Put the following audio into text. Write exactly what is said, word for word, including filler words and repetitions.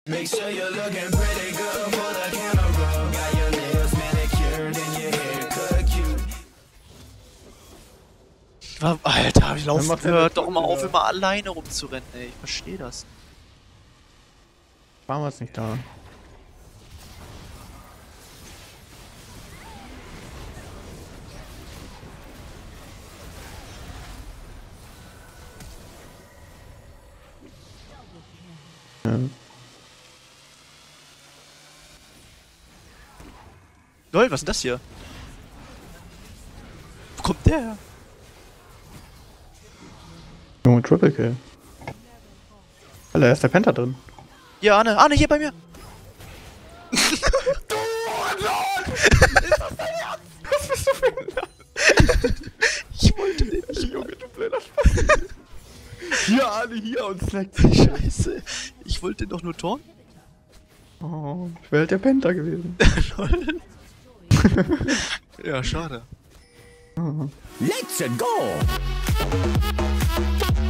Make sure you're looking pretty good for the camera. Got your nails manicured and your haircut cute. Alter, ich laufe hört doch mal auf, immer alleine rumzurennen, ey. Ich verstehe das. Waren wir es nicht da? Ja. Lol, was ist denn das hier? Wo kommt der her? Junge, Triple Kill. Alter, da ist der Penta drin. Hier, Arne, Arne, hier bei mir! Du, Lord! Ist das dein Ernst? Was bist du für ein Ich wollte den nicht. Junge, du blöder Spaß. Hier, alle hier und snackt sich. Scheiße. Ich wollte den doch nur torn. Oh, ich wäre halt der Penta gewesen. Lol. Ja, schade. Oh. Let's go!